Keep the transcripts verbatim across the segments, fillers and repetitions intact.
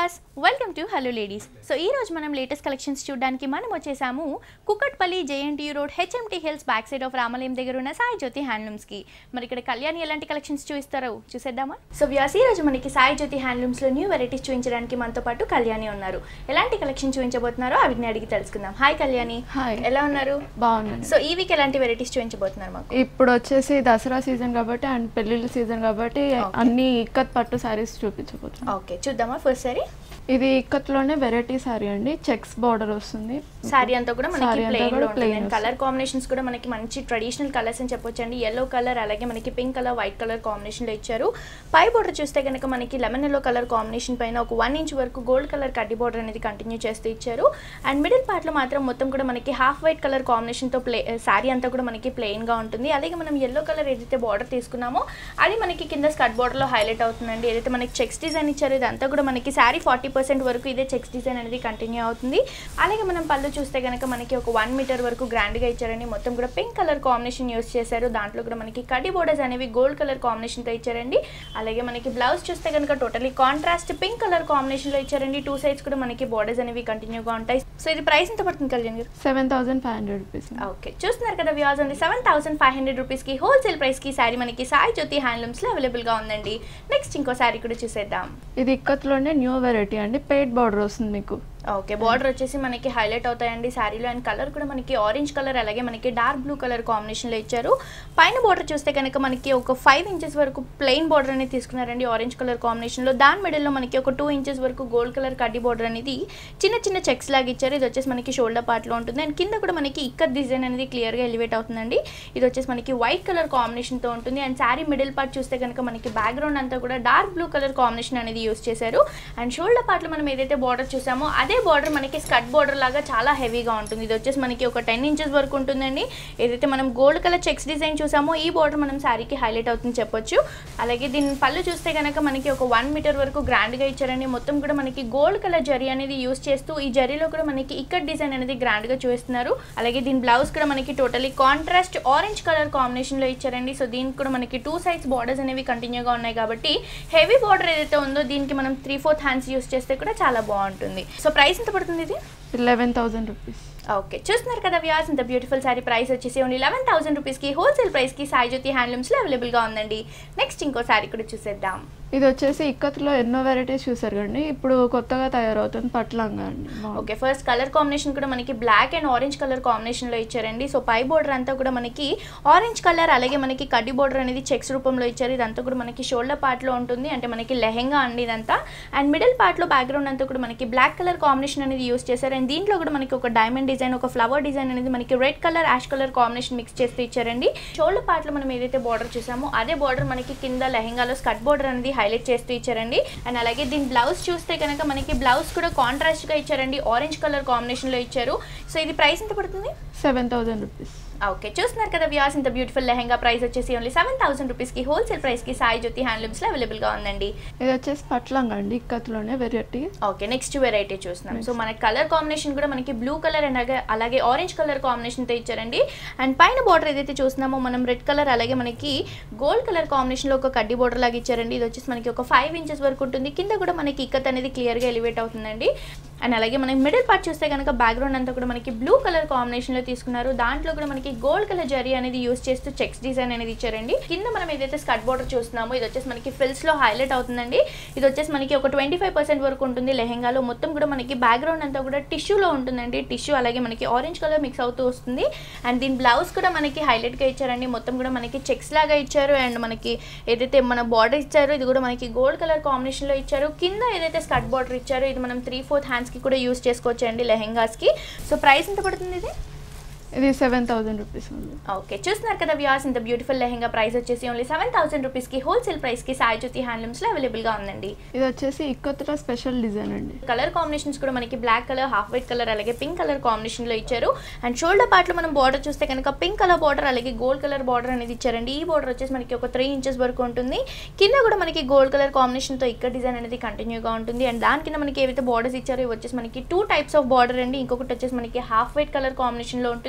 Viewers welcome to hello ladies. So ఈ రోజు మనం లేటెస్ట్ కలెక్షన్స్ చూడడానికి మనం వచ్చేసాము Kukatpally JNTU road HMT hills back side of Ramalayam దగ్గర ఉన్న సాయి జ్యోతి హ్యాండ్లూమ్స్ కి. మరి ఇక్కడ కళ్యాణి ఎలాంటి కలెక్షన్స్ చూపిస్తారో చూసేద్దామా. సో వ్యూవర్స్ ఈ రోజు మనకి సాయి జ్యోతి హ్యాండ్లూమ్స్ లో న్యూ వెరైటీస్ చూపించడానికి మనతో పాటు కళ్యాణి ఉన్నారు. ఎలాంటి కలెక్షన్ చూపించబోతున్నారో అవిని అడిగి తెలుసుకుందాం. హాయ్ కళ్యాణి. హాయ్, ఎలా ఉన్నారు? బాగున్నాను. సో ఈ వీక్ ఎలాంటి వెరైటీస్ చూపించబోతున్నారు మాకు? ఇప్పుడు వచ్చేసి దసరా సీజన్ కాబట్టి అండ్ పెళ్లిళ్ళ సీజన్ కాబట్టి అన్ని ఇక్కత్ పట్టు సారీస్ చూపించబోతున్నాం. ఓకే చూద్దామా. ఫస్ట్ సారీ ఇది ఇక్కత్ లోనే వెరైటీ సారీ అండి, చెక్స్ బార్డర్ వస్తుంది. సారీ అంతా కూడా మనకి ప్లెయిన్ లో ఉంటుంది. కలర్ కాంబినేషన్స్ కూడా మనకి మంచి ట్రెడిషనల్ కలర్స్ అని చెప్పొచ్చు అండి. yellow కలర్ అలాగే మనకి pink colour white colour combination లో ఇచ్చారు. పై బోర్డర్ చూస్తే కనుక మనకి లెమన్ ఎల్లో కలర్ కాంబినేషన్ పైన ఒక వన్ ఇంచ్ వరకు గోల్డ్ కలర్ కడ్డీ బోర్డర్ అనేది కంటిన్యూ చేస్తూ ఇచ్చారు. అండ్ మిడిల్ పార్ట్ లో మాత్రం మొత్తం కూడా మనకి హాఫ్ వైట్ కలర్ కాంబినేషన్ తో ప్లే సారీ అంతా కూడా మనకి ప్లెయిన్ గా ఉంటుంది. అలాగే మనం yellow కలర్ ఏదైతే బార్డర్ తీసుకున్నామో అది మనకి కింద స్కర్ట్ బోర్డర్ లో హైలైట్ అవుతుందండి. ఏదైతే మనకి చెక్స్ డిజైన్ ఇచ్చారు ఇదంతా కూడా మనకి సారీ ఫార్టీ పర్సెంట్ వరకు ఇదే చెక్స్ డిజైన్ అనేది కంటిన్యూ అవుతుంది. అలాగే మనం పళ్ళు చూస్తే కనుక మనకి ఒక వన్ మీటర్ వరకు గ్రాండ్ గా ఇచ్చారండి. మొత్తం కూడా పింక్ కలర్ కాంబినేషన్ యూస్ చేశారు. దాంట్లో కూడా మనకి కడ్డీ బోర్డర్స్ అనేవి గోల్డ్ కలర్ కాంబినేషన్ తో ఇచ్చారండి. అలాగే మనకి బ్లౌజ్ చూస్తే కనుక totally contrast pink colour combination లో ఇచ్చారండి. టూ సైడ్స్ కూడా మనకి బోర్డర్స్ అనేవి కంటిన్యూగా ఉంటాయి. సో ఇది ప్రైస్ ఎంత పడుతుంది Kalyan garu? Seven thousand five hundred rupees. Okay చూస్తున్నారు కదా viewers, only seven thousand five hundred rupees కి హోల్సేల్ ప్రైస్ కి సారీ మనకి సాయి జ్యోతి హ్యాండ్లూమ్స్ లో అవైలబుల్ గా ఉందండి. నెక్స్ట్ ఇంకో సారీ కూడా చూసేద్దాం. ఇది ఇక్కత్ లోనే న్యూ వెరైటీ అండి, పెయిడ్ బార్డర్ వస్తుంది మీకు. ఓకే బార్డర్ వచ్చేసి మనకి హైలైట్ అవుతాయండి శారీలో. అండ్ కలర్ కూడా మనకి ఆరెంజ్ కలర్ అలాగే మనకి డార్క్ బ్లూ కలర్ కాంబినేషన్ లో ఇచ్చారు. పైన బార్డర్ చూస్తే కనుక మనకి ఒక ఫైవ్ ఇంచెస్ వరకు ప్లెయిన్ బార్డర్ అనేది తీసుకున్నారండి ఆరెంజ్ కలర్ కాంబినేషన్ లో. దాని మిడిల్ లో మనకి ఒక టూ ఇంచెస్ వరకు గోల్డ్ కలర్ కడ్డీ బార్డర్ అనేది చిన్న చిన్న చెక్స్ లాగా ఇచ్చారు. ఇది వచ్చేసి మనకి షోల్డర్ పార్ట్ లో ఉంటుంది. అండ్ కింద కూడా మనకి ఇక్కత్ డిజైన్ అనేది క్లియర్ గా ఎలివేట్ అవుతుందండి. ఇది వచ్చేసి మనకి వైట్ కలర్ కాంబినేషన్ తో ఉంటుంది. అండ్ శారీ మిడిల్ పార్ట్ చూస్తే కనుక మనకి బ్యాక్గ్రౌండ్ అంతా కూడా డార్క్ బ్లూ కలర్ కాంబినేషన్ అనేది యూస్ చేశారు. అండ్ షోల్డర్ పార్ట్ లో మనం ఏదైతే బార్డర్ చూసామో అదే బార్డర్ మనకి కట్ బోర్డర్ లాగా చాలా హెవీగా ఉంటుంది. ఇది వచ్చేసి మనకి ఒక టెన్ ఇంచెస్ వరకు ఉంటుందండి. ఏదైతే మనం గోల్డ్ కలర్ చెక్స్ డిజైన్ చూసామో ఈ బోర్డర్ మనం శారీకి హైలైట్ అవుతుంది చెప్పొచ్చు. అలాగే దీని పళ్ళు చూస్తే కనుక మనకి ఒక వన్ మీటర్ వరకు గ్రాండ్ గా ఇచ్చారండి. మొత్తం కూడా మనకి గోల్డ్ కలర్ జరీ అనేది యూస్ చేస్తూ ఈ జరీలో కూడా మనకి ఇక్కత్ డిజైన్ అనేది గ్రాండ్ గా చూస్తున్నారు. అలాగే దీని బ్లౌజ్ కూడా మనకి totally contrast orange colour combination లో ఇచ్చారండి. సో దీనికి కూడా మనకి టూ సైడ్స్ బార్డర్స్ అనేవి కంటిన్యూగా ఉన్నాయి కాబట్టి హెవీ బార్డర్ ఏదైతే ఉందో దీనికి మనం త్రీ ఫోర్త్ హ్యాండ్స్ యూస్ చేస్తే కూడా చాలా బాగుంటుంది. సో ప్రైస్ ఎంత పడుతుంది ఇది? Eleven thousand rupees. ఓకే చూస్తున్నారు కదా వ్యూవర్స్, ఇంత బ్యూటిఫుల్ సారీ ప్రైస్ వచ్చేసి ఓన్లీ లెవెన్ థౌసండ్ రూపీస్ కి హోల్సేల్ ప్రైస్ కి సాయి జ్యోతి హ్యాండ్లూమ్స్ లో అవైలబుల్ గా ఉందండి. నెక్స్ట్ ఇంకో సారీ కూడా చూసేద్దాం. ఇది వచ్చేసి ఇక్కత్లో ఎన్నో వెరైటీస్ చూసారు కండి, ఇప్పుడు కొత్తగా తయారవుతుంది పట్లంగా అండి. ఓకే ఫస్ట్ కలర్ కాంబినేషన్ కూడా మనకి black and orange colour combination లో ఇచ్చారండి. సో పై బోర్డర్ అంతా కూడా మనకి ఆరెంజ్ కలర్ అలాగే మనకి కడ్డీ బోర్డర్ అనేది చెక్స్ రూపంలో ఇచ్చారు. ఇదంతా కూడా మనకి షోల్డర్ పార్ట్ లో ఉంటుంది, అంటే మనకి లెహెంగా అండి ఇదంతా. అండ్ మిడిల్ పార్ట్ లో బ్యాక్గ్రౌండ్ అంతా కూడా మనకి బ్లాక్ కలర్ కాంబినేషన్ అనేది యూస్ చేశారు. అండ్ దీంట్లో కూడా మనకి ఒక డైమండ్ డిజైన్ ఒక ఫ్లవర్ డిజైన్ అనేది మనకి red colour ash colour combination mix చేస్తూ ఇచ్చారండి. షోల్డర్ పార్ట్ లో మనం ఏదైతే బార్డర్ చూసామో అదే బార్డర్ మనకి కింద లెహెంగాలో స్కర్ట్ బార్డర్ అనేది హైలైట్ చేస్తూ ఇచ్చారు. అండ్ అలాగే దీని బ్లౌజ్ చూస్తే కనుక మనకి బ్లౌజ్ కూడా కాంట్రాస్ట్ గా ఇచ్చారండి, ఆరెంజ్ కలర్ కాంబినేషన్ లో ఇచ్చారు. సో ఇది ప్రైస్ ఎంత పడుతుంది? Seven thousand rupees. ఓకే చూస్తున్నారు కదా వ్యూవర్స్, ఇంత బ్యూటిఫుల్ లెహంగా ప్రైస్ వచ్చేసి ఓన్లీ సెవెన్ థౌసండ్ రూపీస్ కి హోల్సేల్ ప్రైస్ కి సాయి జ్యోతి హ్యాండ్లూమ్స్ లో అవైలబుల్ గా ఉందండి. ఇది వచ్చేసి పట్లంగా అండి, ఇక్కత్లోనే వెరైటీ. ఓకే నెక్స్ట్ వెరైటీ చూస్తున్నాం. సో మన కలర్ కాంబినేషన్ కూడా మనకి బ్లూ కలర్ అండ్ అలాగే ఆరెంజ్ కలర్ కాంబినేషన్ తో ఇచ్చారండి. అండ్ పైన బార్డర్ ఏదైతే చూస్తున్నామో మనం రెడ్ కలర్ అలాగే మనకి గోల్డ్ కలర్ కాంబినేషన్ లో ఒక కడ్డీ బార్డర్ లాగా ఇచ్చారండి. ఇది వచ్చేసి మనకి ఒక ఫైవ్ ఇంచెస్ వరకు ఉంటుంది. కింద కూడా మనకి ఇక్కత్ అనేది క్లియర్ గా ఎలివేట్ అవుతుందండి. అండ్ అలాగే మనకి మిడిల్ పార్ట్ చూస్తే కనుక బ్యాక్గ్రౌండ్ అంతా కూడా మనకి బ్లూ కలర్ కాంబినేషన్ లో తీసుకున్నారు. దాంట్లో కూడా మనకి గోల్డ్ కలర్ జరీ అనేది యూస్ చేస్తూ చెక్స్ డిజైన్ అనేది ఇచ్చారండి. కింద మనం ఏదైతే స్కర్ట్ బార్డర్ చూస్తున్నామో ఇది వచ్చేసి మనకి ఫిల్స్ లో హైలైట్ అవుతుందండి. ఇది వచ్చేసి మనకి ఒక ట్వంటీ ఫైవ్ పర్సెంట్ వరకు ఉంటుంది లెహెంగాలో. మొత్తం కూడా మనకి బ్యాక్గ్రౌండ్ అంతా కూడా టిష్యూలో ఉంటుందండి. టిష్యూ అలాగే మనకి ఆరెంజ్ కలర్ మిక్స్ అవుతూ వస్తుంది. అండ్ దీని బ్లౌజ్ కూడా మనకి హైలైట్ గా ఇచ్చారండి. మొత్తం కూడా మనకి చెక్స్ లాగా ఇచ్చారు. అండ్ మనకి ఏదైతే మన బార్డర్ ఇచ్చారో ఇది కూడా మనకి గోల్డ్ కలర్ కాంబినేషన్ లో ఇచ్చారు. కింద ఏదైతే స్కర్ట్ బార్డర్ ఇచ్చారో ఇది మనం త్రీ ఫోర్త్ హ్యాండ్స్ కి కూడా యూస్ చేసుకోవచ్చు అండి లెహెంగాస్ కి. సో ప్రైస్ ఎంత పడుతుంది ఇది? ఇది సెవెన్ థౌసండ్ రూపీస్ ఉంది. ఓకే చూస్తున్నారు కదా వ్యూవర్స్, ఇంత బ్యూటిఫుల్ లెహంగా ప్రైస్ వచ్చేసి ఓన్లీ సెవెన్ థౌసండ్ రూపీస్ కి హోల్సేల్ ప్రైస్ కి సాయి జ్యోతి హ్యాండ్లూమ్స్ లో అవైలబుల్ గా ఉందండి. ఇది వచ్చేసి ఇక్కత్లో స్పెషల్ డిజైన్ అండి. కలర్ కాంబినేషన్స్ కూడా మనకి black colour half white colour అలాగే పింక్ కలర్ కాంబినేషన్ లో ఇచ్చారు. అండ్ షోల్డర్ పార్ట్ లో మనం బార్డర్ చూస్తే కనుక పింక్ కలర్ బార్డర్ అలాగే గోల్డ్ కలర్ బార్డర్ అనేది ఇచ్చారండి. ఈ బార్డర్ వచ్చేసి మనకి ఒక త్రీ ఇంచెస్ వరకు ఉంటుంది. కింద కూడా మనకి గోల్డ్ కలర్ కాంబినేషన్ తో ఇక్కడ డిజైన్ అనేది కంటిన్యూగా ఉంటుంది. అండ్ దాని కింద మనకి ఏవైతే బార్డర్స్ ఇచ్చారో ఇవి వచ్చేసి మనకి టూ టైప్స్ ఆఫ్ బార్డర్ అండి. ఇంకొకటి వచ్చేసి మనకి హాఫ్ వైట్ కలర్ కాంబినేషన్ లో ఉంటుంది.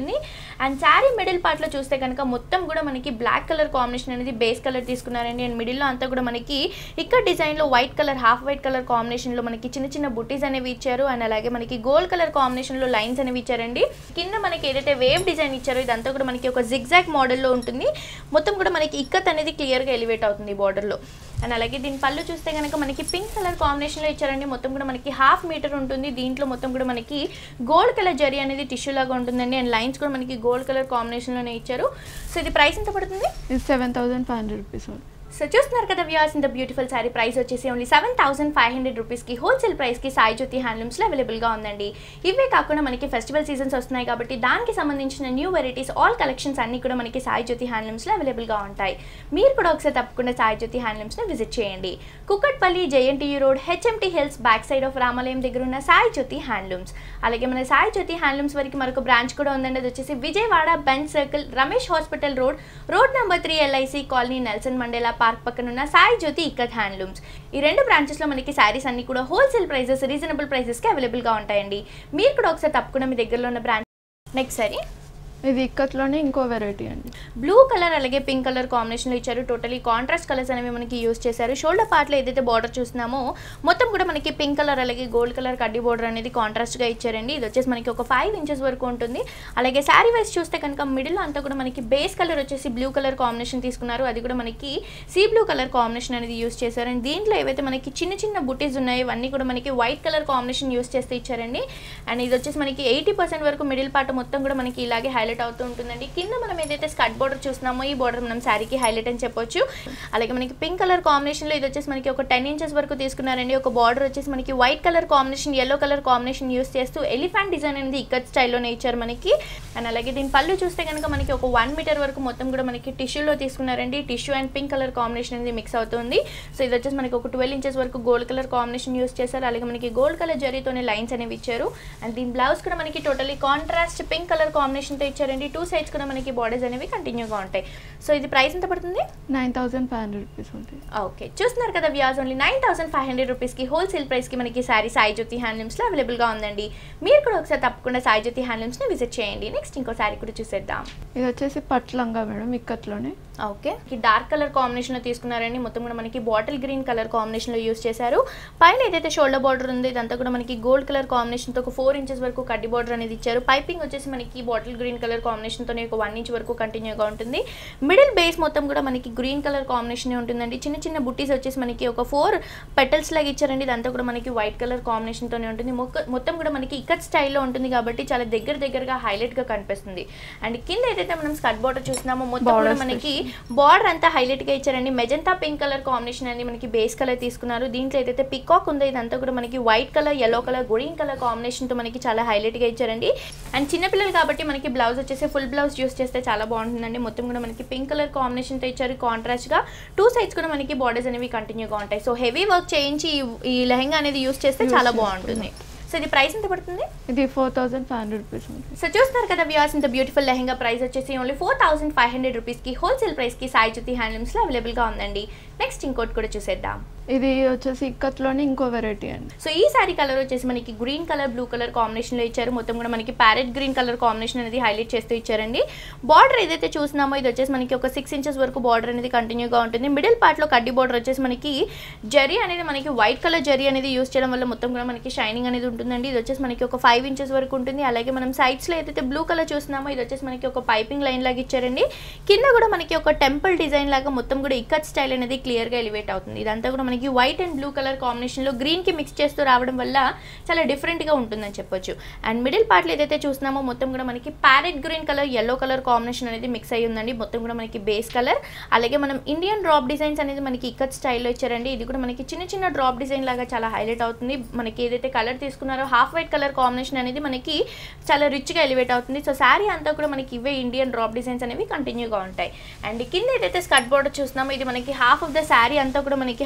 ఉంటుంది. అండ్ శారీ మిడిల్ పార్ట్లో చూస్తే కనుక మొత్తం కూడా మనకి బ్లాక్ కలర్ కాంబినేషన్ అనేది బేస్ కలర్ తీసుకున్నారండి. అండ్ మిడిల్లో అంతా కూడా మనకి ఇక్కడ డిజైన్లో white colour half white colour కాంబినేషన్లో మనకి చిన్న చిన్న బుటీస్ అనేవి ఇచ్చారు. అండ్ అలాగే మనకి గోల్డ్ కలర్ కాంబినేషన్లో లైన్స్ అనేవి ఇచ్చారండి. కింద మనకి ఏదైతే వేవ్ డిజైన్ ఇచ్చారో ఇదంతా కూడా మనకి ఒక జిగ్జాగ్ మోడల్లో ఉంటుంది. మొత్తం కూడా మనకి ఇక్కత్ అనేది క్లియర్గా ఎలివేట్ అవుతుంది బార్డర్లో. అండ్ అలాగే దీని పళ్ళు చూస్తే కనుక మనకి పింక్ కలర్ కాంబినేషన్లో ఇచ్చారండి. మొత్తం కూడా మనకి హాఫ్ మీటర్ ఉంటుంది. దీంట్లో మొత్తం కూడా మనకి గోల్డ్ కలర్ జరీ అనేది టిష్యూ లాగా ఉంటుందండి. అండ్ లైన్స్ కూడా మనకి గోల్డ్ కలర్ కాంబినేషన్లోనే ఇచ్చారు. సో ఇది ప్రైస్ ఎంత పడుతుంది? ఇది seven thousand five hundred rupees. So చూస్తున్నారు కదా వ్యూవర్స్, ఇంత బ్యూటిఫుల్ శారీ ప్రైస్ వచ్చేసి only seven thousand five hundred రూపీస్కి హోల్సేల్ ప్రైస్కి సాయి జ్యోతి హ్యాండ్లూమ్స్లో అవైలబుల్గా ఉందండి. ఇవే కాకుండా మనకి ఫెస్టివల్ సీజన్స్ వస్తున్నాయి కాబట్టి దానికి సంబంధించిన న్యూ వెరైటీస్ ఆల్ కలెక్షన్స్ అన్నీ కూడా మనకి సాయి జ్యోతి హ్యాండ్లూమ్స్లో అవైలబుల్గా ఉంటాయి. మీరు కూడా ఒకసారి తప్పకుండా సాయి జ్యోతి హ్యాండ్లూమ్స్ని విజిట్ చేయండి. Kukatpally JNTU road HMT hills back side of Ramalayam దగ్గర ఉన్న సాయి జ్యోతి హ్యాండ్లూమ్స్. అలాగే మన సాయి జ్యోతి హ్యాండ్లూమ్స్ వరకు మరొక బ్రాంచ్ కూడా ఉందండి. అది వచ్చేసి Vijayawada Benz circle Ramesh hospital road road number three LIC colony Nelson Mandela park పక్కన ఉన్న సాయి జ్యోతి ఇక్కత్ హ్యాండ్లూమ్స్. ఈ రెండు బ్రాంచెస్లో మనకి శారీస్ అన్ని కూడా హోల్సేల్ ప్రైసెస్ రీజనబుల్ ప్రైసెస్కి అవైలబుల్గా ఉంటాయండి. మీరు కూడా ఒకసారి తప్పకుండా మీ దగ్గరలో ఉన్న బ్రాంచ్. నెక్స్ట్ సారీ ఇది ఇక్కత్లోనే ఇంకో వెరైటీ అండి. బ్లూ కలర్ అలాగే పింక్ కలర్ కాంబినేషన్లో ఇచ్చారు. టోటలీ కాంట్రాస్ట్ కలర్స్ అనేవి మనకి యూస్ చేశారు. షోల్డర్ పార్ట్లో ఏదైతే బార్డర్ చూస్తున్నామో మొత్తం కూడా మనకి పింక్ కలర్ అలాగే గోల్డ్ కలర్ కడ్డీ బార్డర్ అనేది కాంట్రాస్ట్గా ఇచ్చారండి. ఇది వచ్చేసి మనకి ఒక ఫైవ్ ఇంచెస్ వరకు ఉంటుంది. అలాగే శారీ వైస్ చూస్తే కనుక మిడిల్లో అంతా కూడా మనకి బేస్ కలర్ వచ్చేసి బ్లూ కలర్ కాంబినేషన్ తీసుకున్నారు. అది కూడా మనకి సీ బ్లూ కలర్ కాంబినేషన్ అనేది యూస్ చేశారు. అండ్ దీంట్లో ఏవైతే మనకి చిన్న చిన్న బుటీస్ ఉన్నాయో ఇవన్నీ కూడా మనకి వైట్ కలర్ కాంబినేషన్ యూస్ చేస్తే ఇచ్చారండి. అండ్ ఇది వచ్చేసి మనకి ఎయిటీ పర్సెంట్ వరకు మిడిల్ పార్ట్ మొత్తం కూడా మనకి ఇలాగే హైలైట్ అవుతూ ఉంటుందండి. కింద మనం ఏదైతే స్కర్ట్ బార్డర్ చూస్తున్నామో ఈ బార్డర్ మనం శారీకి హైలైట్ అని చెప్పొచ్చు. అలాగే మనకి పింక్ కలర్ కాంబినేషన్లో ఇది వచ్చేసి మనకి ఒక టెన్ ఇంచెస్ వరకు తీసుకున్నారండి. ఒక బార్డర్ వచ్చేసి మనకి white colour combination yellow colour combination use చేస్తూ ఎలిఫెంట్ డిజైన్ అనేది ఇక్కత్ స్టైల్లోనే ఇచ్చారు మనకి. అండ్ అలాగే దీని పళ్ళు చూస్తే కనుక మనకి ఒక వన్ మీటర్ వరకు మొత్తం కూడా మనకి టిష్యూలో తీసుకున్నారండి. Tissue and pink colour combination అనేది మిక్స్ అవుతుంది. సో ఇది వచ్చేసి మనకి ఒక ట్వెల్వ్ ఇంచెస్ వరకు గోల్డ్ కలర్ కాంబినేషన్ యూస్ చేశారు. అలాగే మనకి గోల్డ్ కలర్ జరీతోనే లైన్స్ అనేవి ఇచ్చారు. అండ్ దీని బ్లౌజ్ కూడా మనకి టోటలీ కాంట్రాస్ట్ పింక్ కలర్ కాంబినేషన్తో ఇచ్చారండి. టూ సైడ్స్ కూడా మనకి బార్డర్స్ అనేవి కంటిన్యూగా ఉంటాయి. సో ఇది ప్రైస్ ఎంత పడుతుంది? Nine thousand five hundred rupees ఉంటుంది. ఓకే, చూస్తున్నారు కదా viewers, only nine thousand five hundred రూపీస్కి హోల్సేల్ ప్రైస్కి మనకి శారీ సాయి జ్యోతి హ్యాండ్లూమ్స్లో అవైలబుల్గా ఉందండి. మీరు కూడా ఒకసారి తప్పకుండా సాయి జ్యోతి హ్యాండ్లూమ్స్ని విజిట్ చేయండి. నెక్స్ట్ ఇంకో శారీ కూడా చూసేద్దాం. ఇది వచ్చేసి పట్టు లంగా మేడం ఇక్కత్లోనే. ఓకే, ఈ డార్క్ కలర్ కాంబినేషన్లో తీసుకున్నారండి. మొత్తం కూడా మనకి బాటిల్ గ్రీన్ కలర్ కాంబినేషన్లో యూస్ చేశారు. పైన ఏదైతే షోల్డర్ బార్డర్ ఉందో ఇదంతా కూడా మనకి గోల్డ్ కలర్ కాంబినేషన్తో ఒక ఫోర్ ఇంచెస్ వరకు కడ్డీ బార్డర్ అనేది ఇచ్చారు. పైపింగ్ వచ్చేసి మనకి బాటిల్ గ్రీన్ కలర్ కాంబినేషన్తోనే ఒక వన్ ఇంచ్ వరకు కంటిన్యూగా ఉంటుంది. మిడిల్ బేస్ మొత్తం కూడా మనకి గ్రీన్ కలర్ కాంబినేషన్ ఉంటుందండి. చిన్న చిన్న బుట్టీస్ వచ్చేసి మనకి ఒక ఫోర్ పెటల్స్ లాగా ఇచ్చారండి. ఇదంతా కూడా మనకి వైట్ కలర్ కాంబినేషన్తోనే ఉంటుంది. మొత్తం కూడా మనకి ఇక్కత్ స్టైల్లో ఉంటుంది కాబట్టి చాలా దగ్గర దగ్గరగా హైలైట్గా కనిపిస్తుంది. అండ్ కింద ఏదైతే మనం స్కర్ట్ బార్డర్ చూస్తున్నామో మొత్తం కూడా మనకి బార్డర్ అంతా హైలైట్ గా ఇచ్చారండి. మెజంతా పింక్ కలర్ కాంబినేషన్ అనేది మనకి బేస్ కలర్ తీసుకున్నారు. దీంట్లో ఏదైతే పికాక్ ఉందో ఇదంతా కూడా మనకి white colour yellow colour green colour combination తో మనకి చాలా హైలైట్ గా ఇచ్చారండి. అండ్ చిన్నపిల్లలు కాబట్టి మనకి బ్లౌజ్ వచ్చేసి ఫుల్ బ్లౌజ్ యూస్ చేస్తే చాలా బాగుంటుందండి. మొత్తం కూడా మనకి పింక్ కలర్ కాంబినేషన్ తో ఇచ్చారు. కాంట్రాస్ట్ గా టూ సైడ్స్ కూడా మనకి బార్డర్స్ అనేవి కంటిన్యూగా ఉంటాయి. సో హెవీ వర్క్ చేయించి ఈ లెహంగా అనేది యూస్ చేస్తే చాలా బాగుంటుంది. సో ఇది ప్రైస్ ఎంత పడుతుంది? ఇది four thousand five hundred rupees. So చూస్తున్నారు కదా వ్యూవర్స్, ఇంత బ్యూటిఫుల్ లెహంగా ప్రైస్ వచ్చేసి only four thousand five hundred రూపీస్కి హోల్సేల్ ప్రైస్కి సాయి జ్యోతి హ్యాండ్లూమ్స్లో అవైలబుల్గా ఉందండి. నెక్స్ట్ ఇంకోటి కూడా చూసేద్దాం. ఇది వచ్చేసి ఇక్కత్లోనే ఇంకో వెరైటీ అండి. సో ఈ సారీ కలర్ వచ్చేసి మనకి గ్రీన్ కలర్ బ్లూ కలర్ కాంబినేషన్లో ఇచ్చారు. మొత్తం కూడా మనకి ప్యారెట్ గ్రీన్ కలర్ కాంబినేషన్ అనేది హైలైట్ చేస్తూ ఇచ్చారండి. బార్డర్ ఏదైతే చూస్తున్నామో ఇది వచ్చేసి మనకి ఒక సిక్స్ ఇంచెస్ వరకు బార్డర్ అనేది కంటిన్యూగా ఉంటుంది. మిడిల్ పార్ట్లో కడ్డీ బార్డర్ వచ్చేసి మనకి జరీ అనేది మనకి వైట్ కలర్ జరీ అనేది యూస్ చేయడం వల్ల మొత్తం కూడా మనకి షైనింగ్ అనేది ఉంటుందండి. ఇది వచ్చేసి మనకి ఒక ఫైవ్ ఇంచెస్ వరకు ఉంటుంది. అలాగే మనం సైడ్స్లో ఏదైతే బ్లూ కలర్ చూస్తున్నామో ఇది వచ్చేసి మనకి ఒక పైపింగ్ లైన్ లాగా ఇచ్చారండి. కింద కూడా మనకి ఒక టెంపుల్ డిజైన్ లాగా మొత్తం కూడా ఇక్కత్ స్టైల్ అనేది క్లియర్గా ఎలివేట్ అవుతుంది. ఇదంతా కూడా మనకి వైట్ అండ్ బ్లూ కలర్ కాంబినేషన్లో గ్రీన్కి మిక్స్ చేస్తూ రావడం వల్ల చాలా డిఫరెంట్గా ఉంటుందని చెప్పొచ్చు. అండ్ మిడిల్ పార్ట్లో ఏదైతే చూస్తున్నామో మొత్తం కూడా మనకి parrot green colour yellow colour combination అనేది మిక్స్ అయ్యి ఉందండి. మొత్తం కూడా మనకి బేస్ కలర్ అలాగే మనం ఇండియన్ డ్రాప్ డిజైన్స్ అనేది మనకి ఇక్కత్ స్టైల్లో ఇచ్చారండి. ఇది కూడా మనకి చిన్న చిన్న డ్రాప్ డిజైన్ లాగా చాలా హైలైట్ అవుతుంది. మనకి ఏదైతే కలర్ తీసుకున్నారో హాఫ్ వైట్ కలర్ కాంబినేషన్ అనేది మనకి చాలా రిచ్గా ఎలివేట్ అవుతుంది. సో శారీ అంతా కూడా మనకి ఇవే ఇండియన్ డ్రాప్ డిజైన్స్ అనేవి కంటిన్యూగా ఉంటాయి. అండ్ కింద ఏదైతే స్కర్ట్ బార్డర్ చూస్తున్నామో ఇది మనకి హాఫ్ ఆఫ్ ద శారీ అంతా కూడా మనకి హైలైట్ అని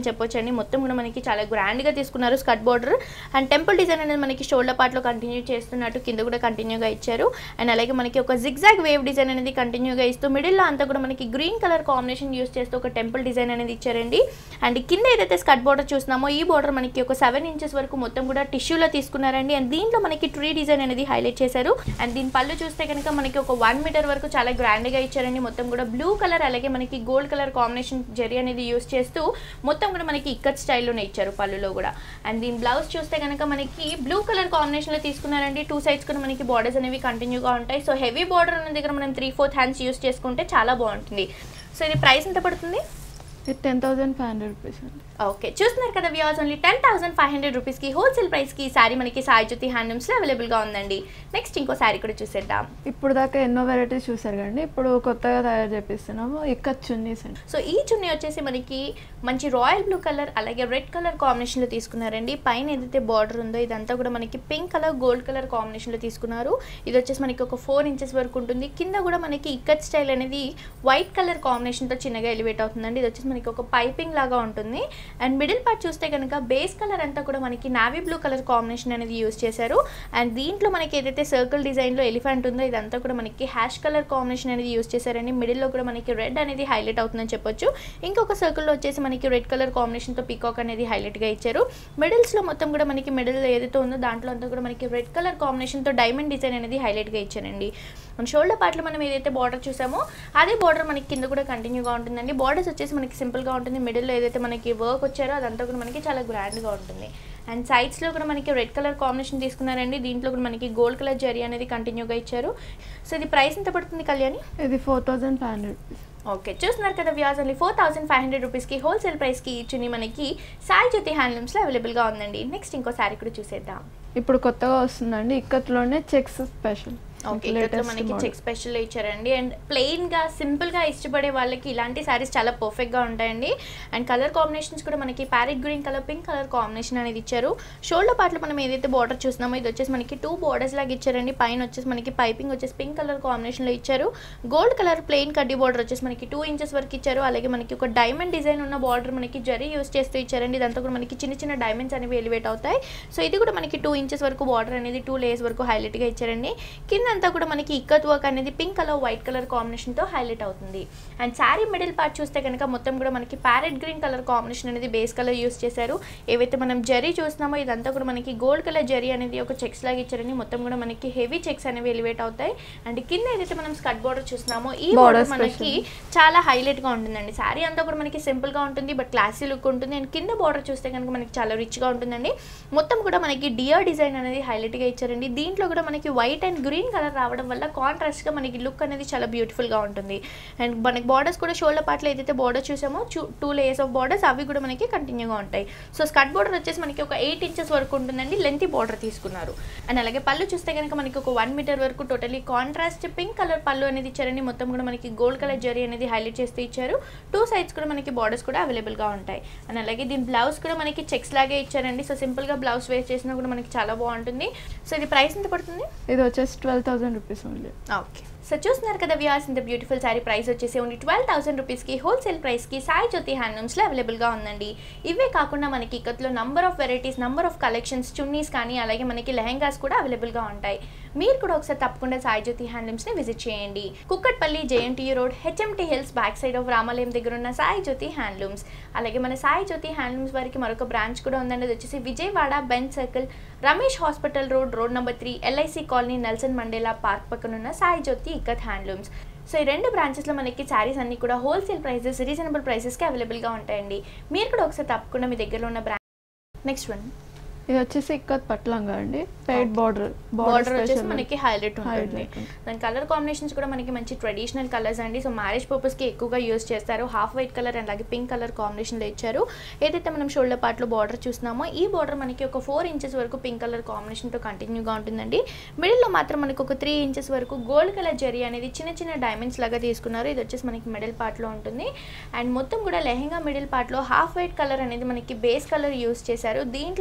అని చెప్పొచ్చండి. మొత్తం కూడా మనకి చాలా గ్రాండ్గా తీసుకున్నారు skirt border. And temple design అనేది మనకి షోల్డర్ పార్ట్లో కంటిన్యూ చేస్తున్నట్టు కింద కూడా కంటిన్యూగా ఇచ్చారు. అండ్ అలాగే మనకి ఒక జిగ్జాగ్ వేవ్ డిజైన్ అనేది కంటిన్యూగా ఇస్తూ మిడిల్లో అంతా కూడా మనకి గ్రీన్ కలర్ కాంబినేషన్ యూస్ చేస్తూ ఒక టెంపుల్ డిజైన్ అనేది ఇచ్చారండి. అండ్ కింద ఏదైతే స్కర్ట్ బార్డర్ చూస్తున్నామో ఈ బార్డర్ మనకి ఒక సెవెన్ ఇంచెస్ వరకు మొత్తం కూడా టిష్యూలో తీసుకున్నారండి. అండ్ దీంట్లో మనకి ట్రీ డిజైన్ అనేది హైలైట్ చేశారు. అండ్ దీని పళ్ళు చూస్తే కనుక మనకి ఒక వన్ మీటర్ వరకు చాలా గ్రాండ్గా ఇచ్చారండి. మొత్తం కూడా బ్లూ కలర్ అలాగే మనకి గోల్డ్ కలర్ కాంబినేషన్ జరీ అనేది యూస్ చేస్తూ మొత్తం కూడా మనకి ఇక్కత్ స్టైల్లోనే ఇచ్చారు పళ్ళులో కూడా. అండ్ దీని బ్లౌజ్ చూస్తే కనుక మనకి బ్లూ కలర్ కాంబినేషన్లో తీసుకున్నారండి. టూ సైడ్స్ కూడా మనకి బార్డర్స్ అనేవి కంటిన్యూగా ఉంటాయి. సో హెవీ బార్డర్ ఉన్న దగ్గర మనం త్రీ ఫోర్త్ హ్యాండ్స్ యూస్ చేసుకుంటే చాలా బాగుంటుంది. సో ఇది ప్రైస్ ఎంత పడుతుంది? Ten thousand five hundred rupees అండి. ఓకే, చూస్తున్నారు కదా viewers, only ten thousand five hundred రూపీస్కి హోల్సేల్ ప్రైస్కి ఈ సారీ మనకి సాయి జ్యోతి హ్యాండ్లూమ్స్లో అవైలబుల్గా ఉందండి. నెక్స్ట్ ఇంకో సారీ కూడా చూసేద్దాం. ఇప్పుడు దాకా ఎన్నో వెరైటీస్ చూసారు కదండి, ఇప్పుడు కొత్తగా తయారు చేపిస్తున్నాము ఇక్కత్ చున్నీస్ అండి. సో ఈ చున్నీ వచ్చేసి మనకి మంచి రాయల్ బ్లూ కలర్ అలాగే రెడ్ కలర్ కాంబినేషన్లో తీసుకున్నారండి. పైన ఏదైతే బార్డర్ ఉందో ఇదంతా కూడా మనకి పింక్ కలర్ గోల్డ్ కలర్ కాంబినేషన్లో తీసుకున్నారు. ఇది వచ్చేసి మనకి ఒక ఫోర్ ఇంచెస్ వరకు ఉంటుంది. కింద కూడా మనకి ఇక్కత్ స్టైల్ అనేది వైట్ కలర్ కాంబినేషన్తో చిన్నగా ఎలివేట్ అవుతుందండి. ఇది వచ్చేసి మనకి ఒక పైపింగ్ లాగా ఉంటుంది. అండ్ మిడిల్ పార్ట్ చూస్తే కనుక బేస్ కలర్ అంతా కూడా మనకి నావీ బ్లూ కలర్ కాంబినేషన్ అనేది యూస్ చేశారు. అండ్ దీంట్లో మనకి ఏదైతే సర్కిల్ డిజైన్లో ఎలిఫెంట్ ఉందో ఇదంతా కూడా మనకి హ్యాష్ కలర్ కాంబినేషన్ అనేది యూస్ చేశారండి. మిడిల్లో కూడా మనకి రెడ్ అనేది హైలైట్ అవుతుందని చెప్పొచ్చు. ఇంకొక సర్కిల్లో వచ్చేసి మనకి రెడ్ కలర్ కాంబినేషన్తో పీకాక్ అనేది హైలైట్గా ఇచ్చారు. మిడిల్స్లో మొత్తం కూడా మనకి మిడిల్ ఏదైతే ఉందో దాంట్లో అంతా కూడా మనకి రెడ్ కలర్ కాంబినేషన్తో డైమండ్ డిజైన్ అనేది హైలైట్గా ఇచ్చారండి. మన షోల్డర్ పార్ట్లో మనం ఏదైతే బార్డర్ చూసామో అదే బార్డర్ మనకి కింద కూడా కంటిన్యూగా ఉంటుందండి. బార్డర్స్ వచ్చేసి మనకి సింపుల్గా ఉంటుంది. మిడిల్లో ఏదైతే మనకి వర్క్ వచ్చారో అదంతా కూడా మనకి చాలా గ్రాండ్గా ఉంటుంది. అండ్ సైడ్స్లో కూడా మనకి రెడ్ కలర్ కాంబినేషన్ తీసుకున్నారండి. దీంట్లో కూడా మనకి గోల్డ్ కలర్ జరీ అనేది కంటిన్యూగా ఇచ్చారు. సో ఇది ప్రైస్ ఎంత పడుతుంది కళ్యాణి? ఇది four thousand five hundred rupees. Okay, చూస్తున్నారు కదా viewers, only four thousand five hundred రూపీస్కి హోల్సేల్ ప్రైస్కి ఈ చున్నీ మనకి సాయి జ్యోతి హ్యాండ్లూమ్స్లో అవైలబుల్గా ఉందండి. నెక్స్ట్ ఇంకో సారీ కూడా చూసేద్దాం. ఇప్పుడు కొత్తగా వస్తుందండి ఇక్కత్లోనే చెక్స్ స్పెషల్. ఓకే, ఇక్కడ మనకి చెక్ స్పెషల్ ఇచ్చారండి. అండ్ ప్లెయిన్గా సింపుల్గా ఇష్టపడే వాళ్ళకి ఇలాంటి శారీస్ చాలా పర్ఫెక్ట్గా ఉంటాయండి. అండ్ కలర్ కాంబినేషన్స్ కూడా మనకి parrot green colour pink colour combination అనేది ఇచ్చారు. షోల్డర్ పార్ట్లో మనం ఏదైతే బార్డర్ చూస్తున్నామో ఇది వచ్చేసి మనకి టూ బార్డర్స్ లాగా ఇచ్చారండి. పైన వచ్చేసి మనకి పైపింగ్ వచ్చేసి పింక్ కలర్ కాంబినేషన్లో ఇచ్చారు. గోల్డ్ కలర్ ప్లెయిన్ కడ్డీ బార్డర్ వచ్చేసి మనకి టూ ఇంచెస్ వరకు ఇచ్చారు. అలాగే మనకి ఒక డైమండ్ డిజైన్ ఉన్న బార్డర్ మనకి జరీ యూస్ చేస్తూ ఇచ్చారండి. ఇదంతా కూడా మనకి చిన్న చిన్న డైమండ్స్ అనేవి ఎలివేట్ అవుతాయి. సో ఇది కూడా మనకి టూ ఇంచెస్ వరకు బార్డర్ అనేది టూ లేయర్స్ వరకు హైలైట్గా ఇచ్చారండి. కింద అంతా కూడా మనకి ఇక్కత్ వర్క్ అనేది పింక్ కలర్ వైట్ కలర్ కాంబినేషన్తో హైలైట్ అవుతుంది. అండ్ శారీ మిడిల్ పార్ట్ చూస్తే కనుక మొత్తం కూడా మనకి ప్యారెట్ గ్రీన్ కలర్ కాంబినేషన్ అనేది బేస్ కలర్ యూస్ చేశారు. ఏవైతే మనం జరీ చూస్తున్నామో ఇదంతా కూడా మనకి గోల్డ్ కలర్ జరీ అనేది ఒక చెక్స్ లాగా ఇచ్చారండి. మొత్తం కూడా మనకి హెవీ చెక్స్ అనేవి ఎలివేట్ అవుతాయి. అండ్ కింద ఏదైతే మనం స్కర్ట్ బార్డర్ చూస్తున్నామో ఈ బార్డర్ మనకి చాలా హైలైట్గా ఉంటుందండి. శారీ అంతా కూడా మనకి సింపుల్గా ఉంటుంది బట్ క్లాసీ లుక్ ఉంటుంది. అండ్ కింద బార్డర్ చూస్తే కనుక మనకి చాలా రిచ్గా ఉంటుందండి. మొత్తం కూడా మనకి డియర్ డిజైన్ అనేది హైలైట్గా ఇచ్చారండి. దీంట్లో కూడా మనకి వైట్ అండ్ గ్రీన్ కలర్ రావడం వల్ల కాంట్రాస్ట్గా మనకి లుక్ అనేది చాలా బ్యూటిఫుల్గా ఉంటుంది. అండ్ మనకి బార్డర్స్ కూడా షోల్డర్ పార్ట్లో ఏదైతే బార్డర్ చూసామో టూ లేయర్స్ ఆఫ్ బార్డర్స్ అవి కూడా మనకి కంటిన్యూగా ఉంటాయి. సో స్కర్ట్ బార్డర్ వచ్చేసి మనకి ఒక ఎయిట్ ఇంచెస్ వరకు ఉంటుందండి. లెంతీ బార్డర్ తీసుకున్నారు. అండ్ అలాగే పళ్ళు చూస్తే కనుక మనకి ఒక వన్ మీటర్ వరకు టోటలీ కాంట్రాస్ట్ పింక్ కలర్ పళ్ళు అనేది ఇచ్చారండి. మొత్తం కూడా మనకి గోల్డ్ కలర్ జరీ అనేది హైలైట్ చేస్తూ ఇచ్చారు. టూ సైడ్స్ కూడా మనకి బార్డర్స్ కూడా అవైలబుల్గా ఉంటాయి. అండ్ అలాగే దీని బ్లౌజ్ కూడా మనకి చెక్స్ లాగే ఇచ్చారండి. సో సింపుల్గా బ్లౌజ్ వేర్ చేసినా కూడా మనకి చాలా బాగుంటుంది. సో ఇది ప్రైస్ ఎంత పడుతుంది? ఇది వచ్చేసి twelve thousand rupees only. Okay, so చూస్తున్నారు కదా వ్యూవర్స్, ఇంత బ్యూటిఫుల్ శారీ ప్రైస్ వచ్చేసి ఓన్లీ ట్వెల్వ్ థౌసండ్ రూపీస్కి హోల్సేల్ ప్రైస్కి సాయి జ్యోతి హ్యాండ్లూమ్స్లో అవైలబుల్గా ఉందండి. ఇవే కాకుండా మనకి ఇక్కత్లో number of varieties number of collections chunnis కానీ అలాగే మనకి లెహెంగాస్ కూడా అవైలబుల్గా ఉంటాయి. మీరు కూడా ఒకసారి తప్పకుండా సాయి జ్యోతి హ్యాండ్లూమ్స్ని విజిట్ చేయండి. Kukatpally JNTU road HMT hills back side of Ramalayam దగ్గర ఉన్న సాయి జ్యోతి హ్యాండ్లూమ్స్. అలాగే మన సాయి జ్యోతి హ్యాండ్లూమ్స్ వారికి మరొక బ్రాంచ్ కూడా ఉందండి. అది వచ్చేసి Vijayawada Benz circle Ramesh hospital road road number three LIC colony Nelson Mandela park పక్కన ఉన్న సాయి జ్యోతి ఇక్కత్ హ్యాండ్లూమ్స్. సో ఈ రెండు బ్రాంచెస్లో మనకి శారీస్ అన్ని కూడా హోల్సేల్ ప్రైసెస్ రీజనబుల్ ప్రైసెస్కి అవైలబుల్గా ఉంటాయండి. మీరు కూడా ఒకసారి తప్పకుండా మీ దగ్గరలో ఉన్న బ్రాంచ్. నెక్స్ట్ వన్ ఇది వచ్చేసి ఇక్కత్ పట్లంగా అండి. పెయిడ్ బార్డర్ బార్డర్ వచ్చేసి మనకి హైలైట్ ఉంటుంది. దాని కలర్ కాంబినేషన్స్ కూడా మనకి మంచి ట్రెడిషనల్ కలర్స్ అండి. సో మ్యారేజ్ పర్పస్కి ఎక్కువగా యూజ్ చేస్తారు. హాఫ్ వైట్ కలర్ అండ్ అలాగే పింక్ కలర్ కాంబినేషన్లో ఇచ్చారు. ఏదైతే మనం షోల్డర్ పార్ట్లో బార్డర్ చూస్తున్నామో ఈ బార్డర్ మనకి ఒక ఫోర్ ఇంచెస్ వరకు పింక్ కలర్ కాంబినేషన్తో కంటిన్యూగా ఉంటుందండి. మిడిల్లో మాత్రం మనకి ఒక త్రీ ఇంచెస్ వరకు గోల్డ్ కలర్ జరీ అనేది చిన్న చిన్న డైమండ్స్ లాగా తీసుకున్నారు. ఇది వచ్చేసి మనకి మిడిల్ పార్ట్లో ఉంటుంది. అండ్ మొత్తం కూడా లెహెంగా మిడిల్ పార్ట్లో హాఫ్ వైట్ కలర్ అనేది మనకి బేస్ కలర్ యూజ్ చేశారు. దీంట్లో కూడా మొత్తం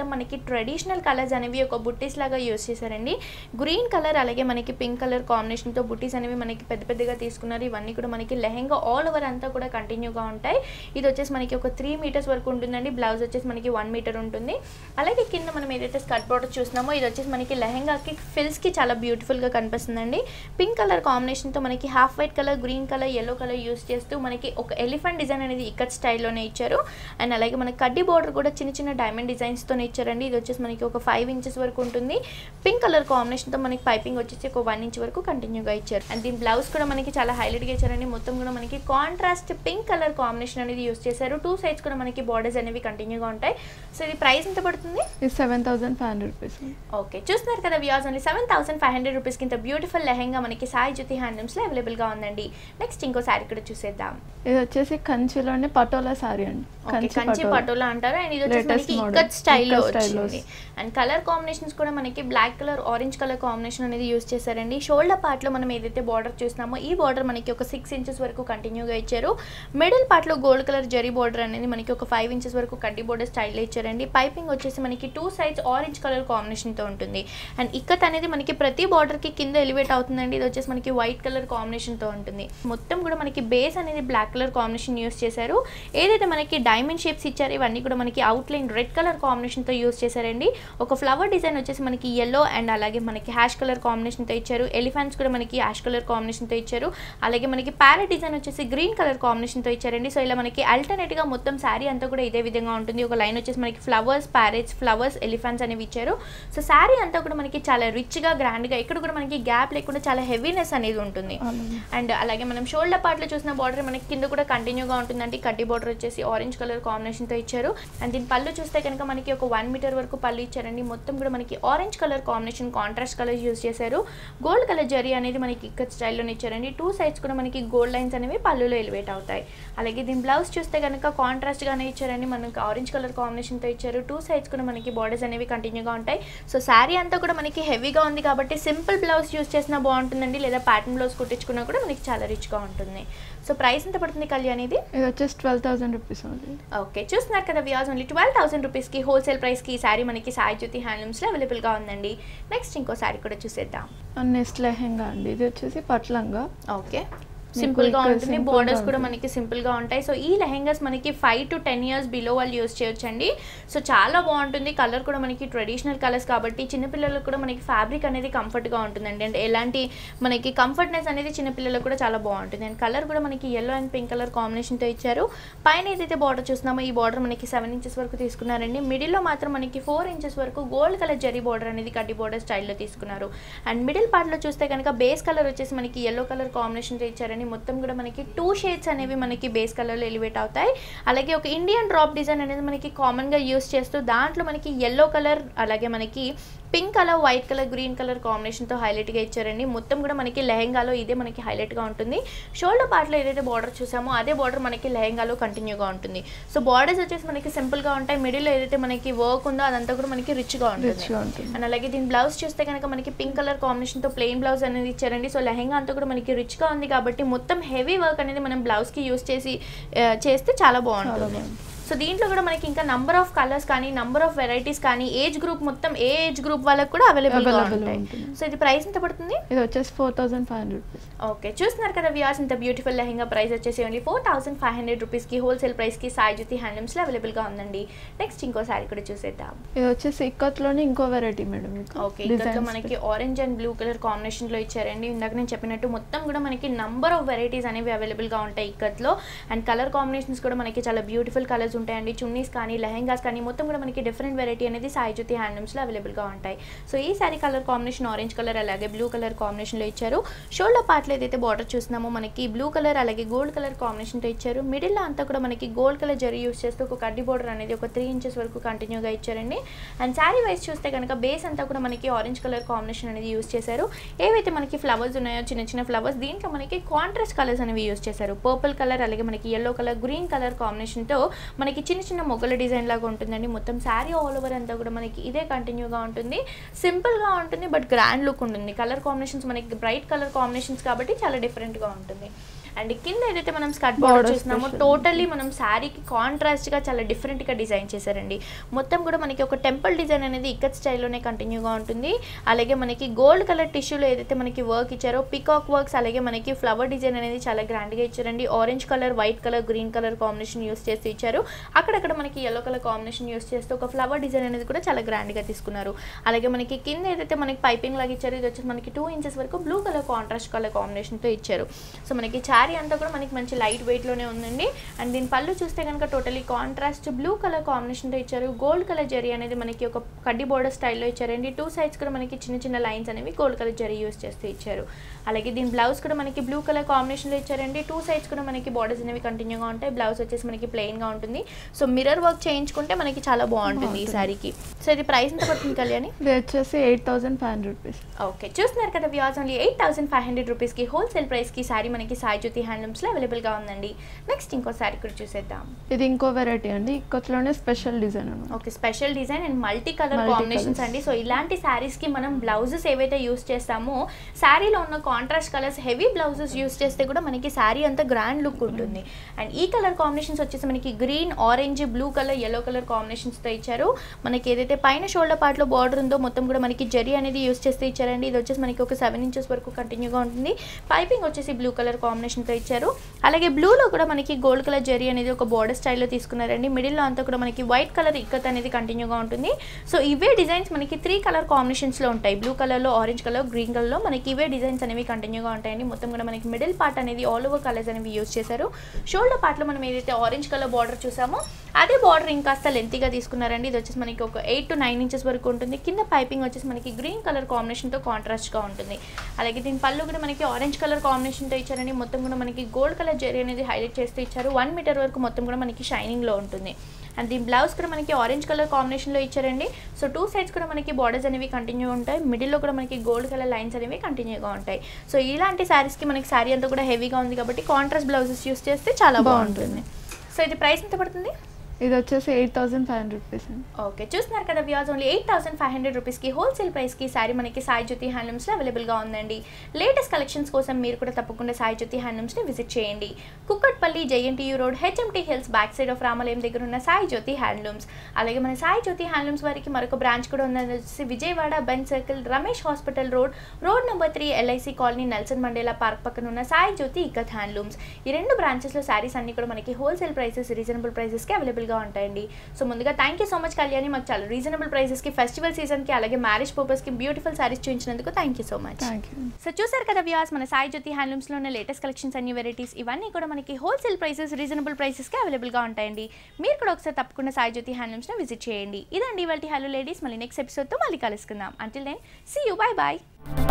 మొత్తం మనకి ట్రెడిషనల్ కలర్స్ అనేవి ఒక బుట్టీస్ లాగా యూస్ చేశారండి. గ్రీన్ కలర్ అలాగే మనకి పింక్ కలర్ కాంబినేషన్తో బుట్టీస్ అనేవి మనకి పెద్ద పెద్దగా తీసుకున్నారు. ఇవన్నీ కూడా మనకి లెహెంగా ఆల్ ఓవర్ అంతా కూడా కంటిన్యూగా ఉంటాయి. ఇది వచ్చేసి మనకి ఒక త్రీ మీటర్స్ వరకు ఉంటుందండి. బ్లౌజ్ వచ్చేసి మనకి వన్ మీటర్ ఉంటుంది. అలాగే కింద మనం ఏదైతే స్కర్ట్ బార్డర్ చూస్తున్నామో ఇది వచ్చేసి మనకి లెహెంగాకి ఫిల్స్కి చాలా బ్యూటిఫుల్గా కనిపిస్తుందండి. పింక్ కలర్ కాంబినేషన్తో మనకి half white colour, green colour, yellow colour use చేస్తూ మనకి ఒక ఎలిఫెంట్ డిజైన్ అనేది ఇక్కత్ స్టైల్లోనే ఇచ్చారు. అండ్ అలాగే మనకి కడ్డీ బార్డర్ కూడా చిన్న చిన్న డైమండ్ డిజైన్స్తోనే ఇచ్చారండి. ఇది వచ్చేసి మనకి ఒక ఫైవ్ ఇంచెస్ వరకు ఉంటుంది. పింక్ కలర్ కాంబినేషన్తో మనకి పైపింగ్ వచ్చేసి ఒక వన్ ఇంచ్ వరకు కంటిన్యూగా ఇచ్చారు. అండ్ దీని బ్లౌజ్ కూడా మనకి చాలా హైలైట్గా ఇచ్చారండి. మొత్తం కూడా మనకి కాంట్రాస్ట్ పింక్ కలర్ కాంబినేషన్ అనేది యూస్ చేశారు. టూ సైడ్స్ కూడా మనకి బార్డర్స్ అనేవి కంటిన్యూగా ఉంటాయి. సో ఇది ప్రైస్ ఎంత పడుతుంది? Seven thousand five hundred rupees. Okay, చూస్తున్నారు కదా views, only seven thousand five hundred రూపీస్కి ఇంత బ్యూటిఫుల్ లెహెంగా మనకి సాయి జ్యోతి హ్యాండ్లూమ్స్లో అవైలబుల్గా ఉందండి. నెక్స్ట్ ఇంకో శారీ కూడా చూసేద్దాం. ఇది వచ్చేసి కంచిలోనే పటోలా సారీ అండి. కంచి పటోలా అంటారు. అండ్ ఇది వచ్చేసి మనకి ఇక్కత్ స్టైల్లో వచ్చింది. అండ్ కలర్ కాంబినేషన్స్ కూడా మనకి black colour, orange colour combination అనేది యూస్ చేశారండి. షోల్డర్ పార్ట్లో మనం ఏదైతే బార్డర్ చూస్తున్నామో ఈ బార్డర్ మనకి ఒక సిక్స్ ఇంచెస్ వరకు కంటిన్యూగా ఇచ్చారు. మిడిల్ పార్ట్లో గోల్డ్ కలర్ జరీ బార్డర్ అనేది మనకి ఒక ఫైవ్ ఇంచెస్ వరకు కడ్డీ బార్డర్ స్టైల్లో ఇచ్చారండి. పైపింగ్ వచ్చేసి మనకి టూ సైడ్స్ ఆరెంజ్ కలర్ కాంబినేషన్తో ఉంటుంది. అండ్ ఇక్కత్ అనేది మనకి ప్రతి బార్డర్కి కింద ఎలివేట్ అవుతుందండి. ఇది వచ్చేసి మనకి వైట్ కలర్ కాంబినేషన్తో ఉంటుంది. మొత్తం కూడా మనకి బేస్ అనేది బ్లాక్ కలర్ కాంబినేషన్ యూస్ చేశారు. ఏదైతే మనకి డైమండ్ షేప్స్ ఇచ్చారు ఇవన్నీ కూడా మనకి అవుట్లైన్ రెడ్ కలర్ కాంబినేషన్తో యూస్ చేశారండి. ఒక ఫ్లవర్ డిజైన్ వచ్చేసి మనకి ఎల్లో అండ్ అలాగే మనకి హ్యాష్ కలర్ కాంబినేషన్తో ఇచ్చారు. ఎలిఫెంట్స్ కూడా మనకి హ్యాష్ కలర్ కాంబినేషన్తో ఇచ్చారు. అలాగే మనకి ప్యారెట్ డిజైన్ వచ్చేసి గ్రీన్ కలర్ కాంబినేషన్తో ఇచ్చారండి. సో ఇలా మనకి ఆల్టర్నేట్గా మొత్తం శారీ అంతా కూడా ఇదే విధంగా ఉంటుంది. ఒక లైన్ వచ్చేసి మనకి ఫ్లవర్స్, ప్యారెట్స్, ఫ్లవర్స్, ఎలిఫెంట్స్ అనేవి ఇచ్చారు. సో శారీ అంతా కూడా మనకి చాలా రిచ్గా, గ్రాండ్గా, ఇక్కడ కూడా మనకి గ్యాప్ లేకుండా చాలా హెవీనెస్ అనేది ఉంటుంది. అండ్ అలాగే మనం షోల్డర్ పార్ట్లో చూసిన బార్డర్ మనకి కింద కూడా కంటిన్యూగా ఉంటుందండి. కడ్డీ బార్డర్ వచ్చేసి ఆరెంజ్ కలర్ కాంబినేషన్తో ఇచ్చారు. అండ్ దీని పళ్ళు చూస్తే కనుక మనకి ఒక వన్ మీటర్ వరకు పళ్ళు ఇచ్చారండి. మొత్తం కూడా మనకి orange colour combination contrast colour use చేశారు. గోల్డ్ కలర్ జరీ అనేది మనకి ఇక్కత్ స్టైల్లోనే ఇచ్చారండి. టూ సైడ్స్ కూడా మనకి గోల్డ్ లైన్స్ అనేవి పళ్ళులో ఎలివేట్ అవుతాయి. అలాగే దీని బ్లౌజ్ చూస్తే కనుక కాంట్రాస్ట్గానే ఇచ్చారండి. మనకి ఆరెంజ్ కలర్ కాంబినేషన్తో ఇచ్చారు. టూ సైడ్స్ కూడా మనకి బార్డర్స్ అనేవి కంటిన్యూగా ఉంటాయి. సో శారీ అంతా కూడా మనకి హెవీగా ఉంది కాబట్టి సింపుల్ బ్లౌజ్ యూస్ చేసినా బాగుంటుందండి, లేదా ప్యాటర్న్ బ్లౌజ్ కుట్టించుకున్నా కూడా మనకి చాలా రిచ్గా ఉంటుంది. సో ప్రైస్ ఎంత పడుతుంది కళ్యాణ్? ఇది ఇది వచ్చేసి ట్వెల్వ్ థౌసండ్ రూపీస్ ఉంది. ఓకే, చూస్తున్నారు కదా వ్యూస్, ఓన్లీ ట్వెల్వ్ థౌసండ్ రూపీస్కి హోల్సేల్ ప్రైస్కి ఈ శారీ మనకి సాయి జ్యోతి హ్యాండ్లూమ్స్లో అవైలబుల్గా ఉందండి. నెక్స్ట్ ఇంకో శారీ కూడా చూసేద్దాం. నెక్స్ట్ లెహెంగా అండి. ఇది వచ్చేసి పట్లంగా. ఓకే, సింపుల్ గా ఉంటుంది. బోర్డర్స్ కూడా మనకి సింపుల్ గా ఉంటాయి. సో ఈ లెహెంగాస్ మనకి five to ten years below వాళ్ళు యూస్ చేయొచ్చండి. సో చాలా బాగుంటుంది. కలర్ కూడా మనకి ట్రెడిషనల్ కలర్స్ కాబట్టి చిన్నపిల్లలకు కూడా మనకి ఫ్యాబ్రిక్ అనేది కంఫర్ట్ గా ఉంటుందండి. అండ్ ఎలాంటి మనకి కంఫర్ట్నెస్ అనేది చిన్నపిల్లలకు కూడా చాలా బాగుంటుంది. అండ్ కలర్ కూడా మనకి yellow and pink colour combination తో ఇచ్చారు. పైన ఏదైతే బార్డర్ చూస్తున్నామో ఈ బార్డర్ మనకి సెవెన్ ఇంచెస్ వరకు తీసుకున్నారండి. మిడిల్ లో మాత్రం మనకి ఫోర్ ఇంచెస్ వరకు గోల్డ్ కలర్ జరీ బార్డర్ అనేది కడ్డీ బార్డర్ స్టైల్లో తీసుకున్నారు. అండ్ మిడిల్ పార్ట్ లో చూస్తే కనుక బేస్ కలర్ వచ్చేసి మనకి ఎల్లో కలర్ కాంబినేషన్ తో ఇచ్చారండి. మొత్తం కూడా మనకి టూ షేడ్స్ అనేవి మనకి బేస్ కలర్లో ఎలివేట్ అవుతాయి. అలాగే ఒక ఇండియన్ డ్రాప్ డిజైన్ అనేది మనకి కామన్గా యూస్ చేస్తూ దాంట్లో మనకి ఎల్లో కలర్ అలాగే మనకి pink colour, white colour, green colour కాంబినేషన్తో హైలైట్గా ఇచ్చారండి. మొత్తం కూడా మనకి లెహెంగాలో ఇదే మనకి హైలైట్గా ఉంటుంది. షోల్డర్ పార్ట్లో ఏదైతే బార్డర్ చూసామో అదే బార్డర్ మనకి లెహెంగాలో కంటిన్యూగా ఉంటుంది. సో బార్డర్స్ వచ్చేసి మనకి సింపుల్గా ఉంటాయి. మిడిల్లో ఏదైతే మనకి వర్క్ ఉందో అదంతా కూడా మనకి రిచ్గా ఉంటుంది. అండ్ అలాగే దీని బ్లౌజ్ చూస్తే కనుక మనకి పింక్ కలర్ కాంబినేషన్తో ప్లెయిన్ బ్లౌజ్ అనేది ఇచ్చారండి. సో లెహెంగా అంతా కూడా మనకి రిచ్గా ఉంది కాబట్టి మొత్తం హెవీ వర్క్ అనేది మనం బ్లౌజ్కి యూస్ చేసి చేస్తే చాలా బాగుంటుంది. సో దీంట్లో కూడా మనకి ఇంకా నంబర్ ఆఫ్ కలర్స్ కానీ నంబర్ ఆఫ్ వెరైటీస్ కానీ ఏజ్ గ్రూప్ మొత్తం ఏ ఏజ్ గ్రూప్ వాళ్ళకి కూడా అవైలబుల్ గా ఉంటాయి. సో ఇది ప్రైస్ ఎంత పడుతుంది? ఇది వచ్చేసి four thousand five hundred rupees. Okay, చూస్తున్నారు కదా వ్యూయర్స్, ఇంత బ్యూటిఫుల్ లెహంగా ప్రైస్ వచ్చేసి only four thousand five hundred rupees కి హోల్సేల్ ప్రైస్ కి సాయి జ్యోతి హ్యాండ్లూమ్స్ లో అవైలబుల్ గా ఉందండి. నెక్స్ట్ ఇంకో సారీ కూడా చూసేద్దాం. ఇది వచ్చేసి ఇక్కత్ లోనే ఇంకో వెరైటీ మేడం. ఓకే, ఇక్కత్ లో మనకి orange and blue colour combination లో ఇచ్చారండి. ఇందాక నేను చెప్పినట్టు మొత్తం కూడా మనకి నంబర్ ఆఫ్ వెరైటీస్ అనేవి అవైలబుల్ గా ఉంటాయి ఇక్కత్ లో. అండ్ కలర్ కాంబినేషన్స్ కూడా మనకి చాలా బ్యూటిఫుల్ కలర్స్ ఉంటాయండి. చున్నీస్ కానీ లెహెంగాస్ కానీ మొత్తం కూడా మనకి డిఫరెంట్ వెరైటీ అనేది సాయి జ్యోతి హ్యాండ్లూమ్స్లో అవైలబుల్గా ఉంటాయి. సో ఈ sari colour combination orange colour అలాగే బ్లూ కలర్ కాంబినేషన్లో ఇచ్చారు. షోల్డర్ పార్ట్లో ఏదైతే బార్డర్ చూస్తున్నామో మనకి బ్లూ కలర్ అలాగే గోల్డ్ కలర్ కాంబినేషన్తో ఇచ్చారు. మిడిల్లో అంతా కూడా మనకి గోల్డ్ కలర్ జరీ యూస్ చేస్తూ ఒక కడ్డీ బార్డర్ అనేది ఒక త్రీ ఇంచెస్ వరకు కంటిన్యూగా ఇచ్చారండి. అండ్ శారీ వైజ్ చూస్తే కనుక బేస్ అంతా కూడా మనకి ఆరెంజ్ కలర్ కాంబినేషన్ అనేది యూస్ చేశారు. ఏవైతే మనకి ఫ్లవర్స్ ఉన్నాయో చిన్న చిన్న ఫ్లవర్స్ దీంట్లో మనకి కాంట్రాస్ట్ కలర్స్ అనేవి యూస్ చేశారు. పర్పుల్ కలర్ అలాగే మనకి ఎల్లో కలర్, గ్రీన్ కలర్ కాంబినేషన్తో మనకి చిన్న చిన్న మొగ్గల డిజైన్ లాగా ఉంటుందండి. మొత్తం శారీ ఆల్ ఓవర్ అంతా కూడా మనకి ఇదే కంటిన్యూగా ఉంటుంది. సింపుల్గా ఉంటుంది బట్ గ్రాండ్ లుక్ ఉంటుంది. కలర్ కాంబినేషన్స్ మనకి బ్రైట్ కలర్ కాంబినేషన్స్ కాబట్టి చాలా డిఫరెంట్గా ఉంటుంది. అండ్ కింద ఏదైతే మనం స్కర్ట్ బార్డర్ చూస్తున్నామో టోటల్లీ మనం శారీకి కాంట్రాస్ట్గా చాలా డిఫరెంట్గా డిజైన్ చేశారండి. మొత్తం కూడా మనకి ఒక టెంపుల్ డిజైన్ అనేది ఇక్కత్ స్టైల్లోనే కంటిన్యూగా ఉంటుంది. అలాగే మనకి గోల్డ్ కలర్ టిష్యూలో ఏదైతే మనకి వర్క్ ఇచ్చారో పికాక్ వర్క్స్, అలాగే మనకి ఫ్లవర్ డిజైన్ అనేది చాలా గ్రాండ్గా ఇచ్చారండి. Orange colour, white colour, green colour combination use చేసి ఇచ్చారు. అక్కడక్కడ మనకి ఎల్లో కలర్ కాంబినేషన్ యూస్ చేస్తే ఒక ఫ్లవర్ డిజైన్ అనేది కూడా చాలా గ్రాండ్గా తీసుకున్నారు. అలాగే మనకి కింద ఏదైతే మనకి పైపింగ్ లాగా ఇచ్చారు ఇది వచ్చేసి మనకి టూ ఇంచెస్ వరకు బ్లూ కలర్ కాంట్రాస్ట్ కలర్ కాంబినేషన్తో ఇచ్చారు. సో మనకి శారీ అంతా కూడా మనకి మంచి లైట్ వెయిట్లోనే ఉందండి. అండ్ దీని పళ్ళు చూస్తే కనుక టోటలీ కాంట్రాస్ట్ బ్లూ కలర్ కాంబినేషన్తో ఇచ్చారు. గోల్డ్ కలర్ జరీ అనేది మనకి ఒక కడ్డీ బోర్డర్ స్టైల్లో ఇచ్చారండి. టూ సైడ్స్ కూడా మనకి చిన్న చిన్న లైన్స్ అనేవి గోల్డ్ కలర్ జరీ యూస్ చేస్తూ ఇచ్చారు. అలాగే దీని బ్లౌజ్ కూడా మనకి బ్లూ కలర్ కాంబినేషన్లో ఇచ్చారండి. టూ సైడ్స్ కూడా మనకి బార్డర్స్ అనేవి కంటిన్యూగా ఉంటాయి. బ్లౌజ్ వచ్చేసి మనకి ప్లెయిన్గా ఉంటుంది. సో మిర్రర్ వర్క్ చేయించుకుంటే మనకి చాలా బాగుంటుంది ఈ శారీకి. సో ఇది ప్రైస్ ఎంత పడుతుంది కళ్యాణి? ఇది వచ్చేసి eight thousand five hundred rupees. Okay, చూస్తున్నారు కదా viewers, only eight thousand five hundred రూపీస్కి హోల్సేల్ ప్రైస్కి శారీ మనకి సాయి జ్యోతి హ్యాండ్లూమ్స్లో అవైలబుల్గా ఉందండి. నెక్స్ట్ ఇంకో శారీ కూడా చూసేద్దాం. ఇది ఇంకో వెరైటీ అండి, ఇక్కత్లోనే స్పెషల్ డిజైన్ అన్నమాట. Okay, special design and multi colour combinations అండి. సో ఇలాంటి శారీస్కి మనం బ్లౌజెస్ ఏవైతే యూస్ చేస్తామో శారీలో ఉన్న contrast colours heavy blouses use చేస్తే కూడా మనకి శారీ అంతా గ్రాండ్ లుక్ ఉంటుంది. అండ్ ఈ కలర్ కాంబినేషన్స్ వచ్చేసి మనకి green, orange, blue colour, yellow colour కాంబినేషన్స్తో ఇచ్చారు. మనకి ఏదైతే పైన షోల్డర్ పార్ట్లో బార్డర్ ఉందో మొత్తం కూడా మనకి జరీ అనేది యూస్ చేస్తే ఇచ్చారండి. ఇది వచ్చేసి మనకి ఒక సెవెన్ ఇంచెస్ వరకు కంటిన్యూగా ఉంటుంది. పైపింగ్ వచ్చేసి బ్లూ కలర్ కాంబినేషన్తో ఇచ్చారు. అలాగే బ్లూలో కూడా మనకి గోల్డ్ కలర్ జరీ అనేది ఒక బార్డర్ స్టైల్లో తీసుకున్నారండి. మిడిల్లో అంతా కూడా మనకి వైట్ కలర్ ఇక్కత్ అనేది కంటిన్యూగా ఉంటుంది. సో ఇవే డిజైన్స్ మనకి త్రీ కలర్ కాంబినేషన్స్లో ఉంటాయి. బ్లూ కలర్లో, ఆరెంజ్ కలర్, గ్రీన్ కలర్లో మనకి ఇవే డిజైన్స్ అనేవి కంటిన్యూగా ఉంటాయండి. మొత్తం కూడా మనకి మిడిల్ పార్ట్ అనేది ఆల్ ఓవర్ కలర్స్ అనేవి యూస్ చేశారు. షోల్డర్ పార్ట్లో మనం ఏదైతే ఆరెంజ్ కలర్ బార్డర్ చూసామో అదే బార్డర్ ఇంకాస్త లెంతీగా తీసుకున్నారండి. ఇది వచ్చేసి మనకి ఒక ఎయిట్ టు నైన్ ఇంచెస్ వరకు ఉంటుంది. కింద పైపింగ్ వచ్చేసి మనకి గ్రీన్ కలర్ కాంబినేషన్తో కాంట్రాస్ట్గా ఉంటుంది. అలాగే దీని పళ్ళు కూడా మనకి ఆరెంజ్ కలర్ కాంబినేషన్తో ఇచ్చారండి. మొత్తం కూడా మనకి గోల్డ్ కలర్ జరీ అనేది హైలైట్ చేస్తూ ఇచ్చారు. వన్ మీటర్ వరకు మొత్తం కూడా మనకి షైనింగ్లో ఉంటుంది. అండ్ దీని బ్లౌజ్ కూడా మనకి ఆరెంజ్ కలర్ కాంబినేషన్లో ఇచ్చారండి. సో టూ సైడ్స్ కూడా మనకి బార్డర్స్ అనేవి కంటిన్యూ ఉంటాయి. మిడిల్లో కూడా మనకి గోల్డ్ కలర్ లైన్స్ అనేవి కంటిన్యూగా ఉంటాయి. సో ఇలాంటి శారీస్కి మనకి శారీ అంతా కూడా హెవీగా ఉంది కాబట్టి కాంట్రాస్ట్ బ్లౌజెస్ యూస్ చేస్తే చాలా బాగుంటుంది. సో ఇది ప్రైస్ ఎంత పడుతుంది? ఇది వచ్చేసి eight thousand five hundred rupees. Okay, చూస్తున్నారు కదా viewers, only eight thousand five hundred రూపీస్కి హోల్సేల్ ప్రైస్కి శారీ మనకి సాయి జ్యోతి హ్యాండ్లూమ్స్లో అవైలబుల్గా ఉందండి. లేటెస్ట్ కలెక్షన్స్ కోసం మీరు కూడా తప్పకుండా సాయి జ్యోతి హ్యాండ్లూమ్స్ని విజిట్ చేయండి. Kukatpally, JNTU road, HMT hills back side of Ramalayam దగ్గర ఉన్న సాయి జ్యోతి హ్యాండ్లూమ్స్. అలాగే మన సాయి జ్యోతి హ్యాండ్లూమ్స్ వారికి మరొక బ్రాంచ్ కూడా ఉన్నది వచ్చేసి Vijayawada Benz circle, Ramesh hospital road, road number three, LIC colony, Nelson Mandela park పక్కన ఉన్న సాయి జ్యోతి ఇక్కత్ హ్యాండ్లూమ్స్. ఈ రెండు బ్రాంచెస్లో శారీస్ అన్ని కూడా మనకి హోల్సేల్ ప్రైసెస్, రీజనబుల్ ప్రైసెస్కి అవైలబుల్గా ఉంటాయండి. సో ముందుగా thank you so much Kalyani, మాకు చాలా రీజనబుల్ ప్రైసెస్కి, ఫెస్టివల్ సీజన్కి, అలాగే మ్యారేజ్ పర్పస్కి బ్యూటిఫుల్ సారీస్ చూపించినందుకు thank you so much. So చూసారు కదా వ్యూవర్స్, మన సాయి జ్యోతి హ్యాండ్లూమ్స్లో ఉన్న లేటెస్ట్ కలెక్షన్స్ అన్ని వెరైటీస్ ఇవన్నీ కూడా మనకి హోల్సేల్ ప్రైసెస్, రీజనబుల్ ప్రైసెస్కి అవైలబుల్గా ఉంటాయండి. మీరు కూడా ఒకసారి తప్పకుండా సాయి జ్యోతి హ్యాండ్లూమ్స్ని విజిట్ చేయండి. ఇదండి ఇవాల్టి హలో లేడీస్, మళ్ళీ నెక్స్ట్ ఎపిసోడ్తో మళ్ళీ కలుసుకుందాం. Until then see you, bye bye.